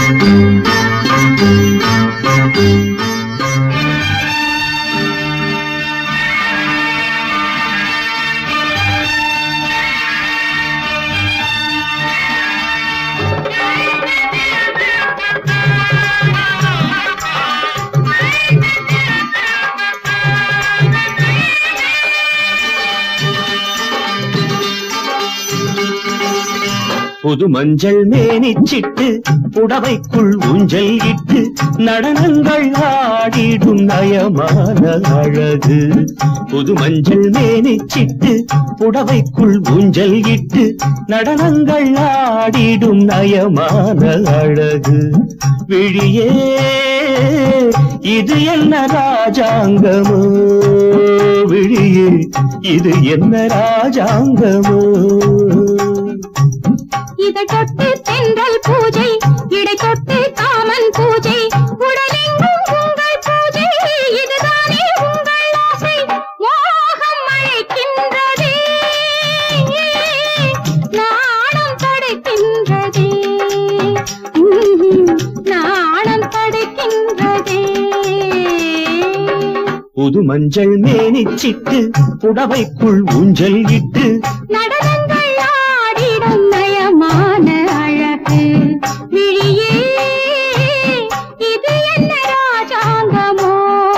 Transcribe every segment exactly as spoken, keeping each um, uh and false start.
புது மஞ்சள் மேனிச்சிட்டு புடவைக்குள் ஊஞ்சல் இட்டு நடனங்கள் ஆடிடும் நயமான அழகு. புது மஞ்சள் மேனிச்சிட்டு புடவைக்குள் ஊஞ்சல் இட்டு நடனங்கள் ஆடிடும் நயமான அழகு. விழியே இது என்ன ராஜாங்கமோ, விழியே இது என்ன ராஜாங்கமோ. இதை தொட்டு தென்றல் பூஜை, இடை தொட்டு காமன் பூஜை, உடலெங்கும் உங்கள் பூஜை, இதுதானே உங்கள் ஆசை. மோகம் அழைக்கின்றதே, நாணம் தடுக்கின்றதே, நாணம் தடுக்கின்றதே. புது மஞ்சள் மேனிச்சிட்டு புடவைக்குள் ஊஞ்சல் இட்டு நடனங்கள் ஆடிடும் நயமான அழகு. விழியே இது என்ன ராஜாங்கமோ.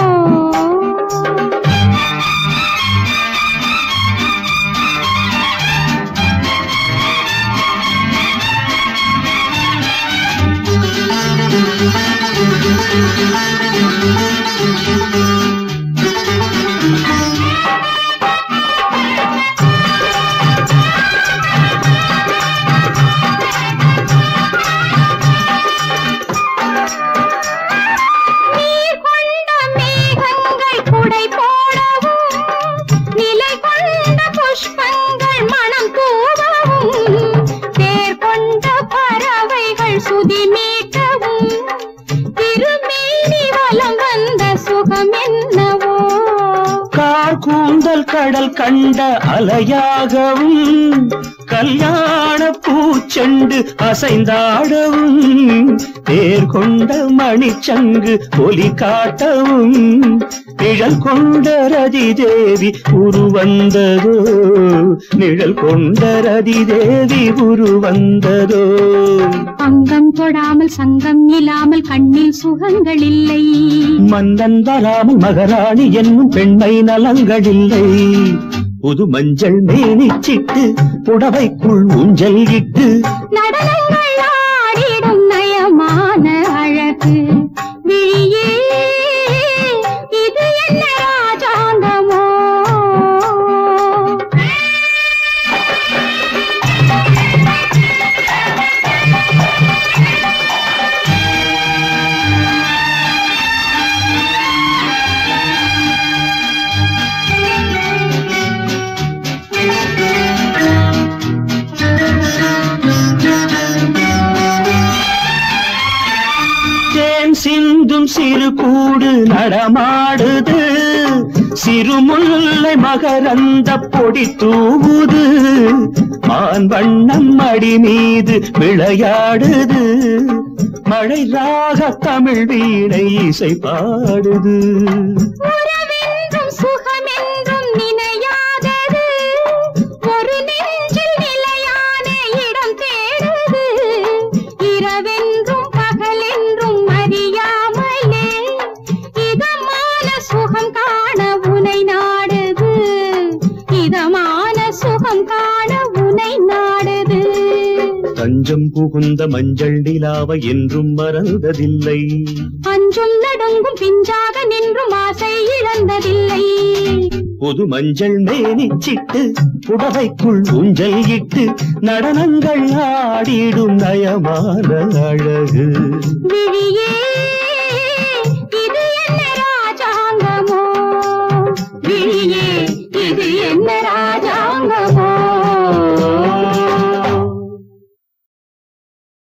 சுதி மீட்டவும் திருமேனி வலம் வந்த சுகம் என்னவோ. கார் கூந்தல் கடல் கண்ட அலையாகவும் கல்யாண பூச்செண்டு அசைந்தாடவும் தேர் கொண்ட மணிச்சங்கு ஒலி காட்டவும் நிழல் கொண்ட ரதி தேவி உருவந்ததோ, நிழல் கொண்ட ரதி தேவி உருவந்ததோ. அங்கம் தொடாமல் சங்கம் இல்லாமல் கண்ணில் சுகங்கள் இல்லை, மன்னன் வராமல் மகாராணி என்னும் பெண்மை நலங்களில்லை. புது மஞ்சள் மேனிச்சிட்டு புடவைக்குள் ஊஞ்சல் இட்டு நடனங்கள் ஆடிடும் நயமான அழகு. விழியே இது என்ன ராஜாங்கமோ. சிந்தும் சிறு கூடு நடமாடுது, சிறுமுல்லை மகரந்த பொடி தூவுது, மான் வண்ணம் அடி மீது விளையாடுது, மழை ராக தமிழ் வீணை இசை பாடுது. சுகமென்றும் நினையாதது ஒரு நெஞ்சில் நிலையான இடம் தேடுது, இரவென்றும் பகலென்றும் அறியாமலே இதமான சுகம் காண உனை நாடுது, இதமான சுகம் காண உனை நாடுது. தஞ்சம் புகுந்த மஞ்சள் நிலாவை என்றும் மறந்ததில்லை, அஞ்சும் நடுங்கும் பிஞ்சாக நின்றும் ஆசை இழந்ததில்லை. புது மஞ்சள் மேனிச்சிட்டு புடவைக்குள் ஊஞ்சல் இட்டு நடனங்கள் ஆடிடும் நயமான அழகு. விழியே